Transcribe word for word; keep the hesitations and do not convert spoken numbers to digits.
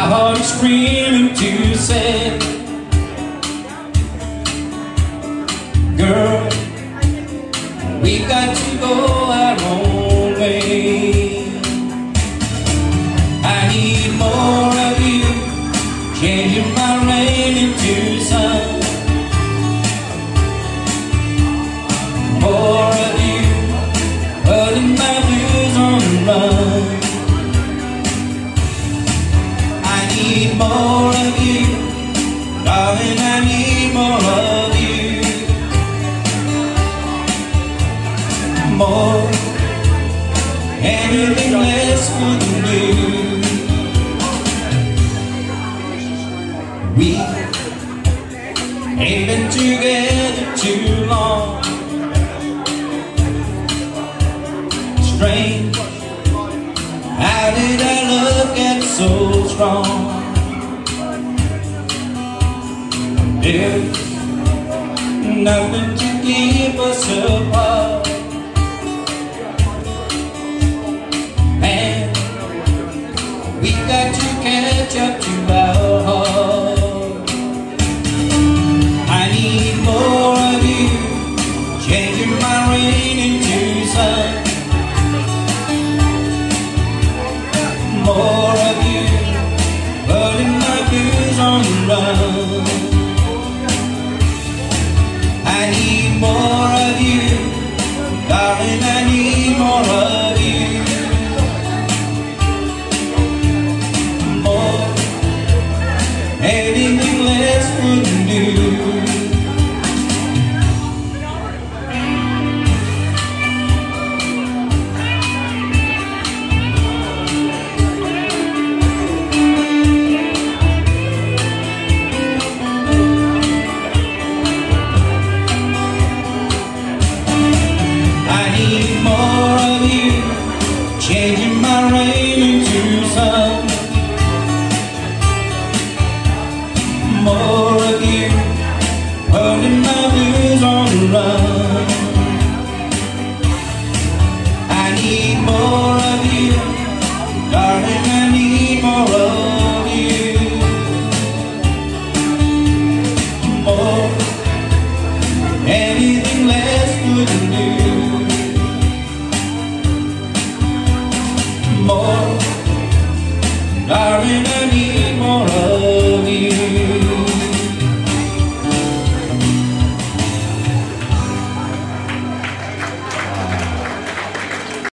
heart is screaming to say, girl, we got to go our own way. I need more of you, changing my rain into sun. More of you, putting my blues on the run. I need more of you, darling, I need more of you. More, anything less wouldn't do. We ain't been together too long. Strange, how did I look at so strong? There's nothing to keep us apart, and we got to catch up to our heart. I need more of you, changing my rain into sun. More of you, putting my blues on the run. I need more of you, darling, I need more of you. More, anything less wouldn't do. Changing my rain into sun. More of you, putting my blues on the run. I need more of you, darling, I need more of you. More, anything less wouldn't do. More, darling, I need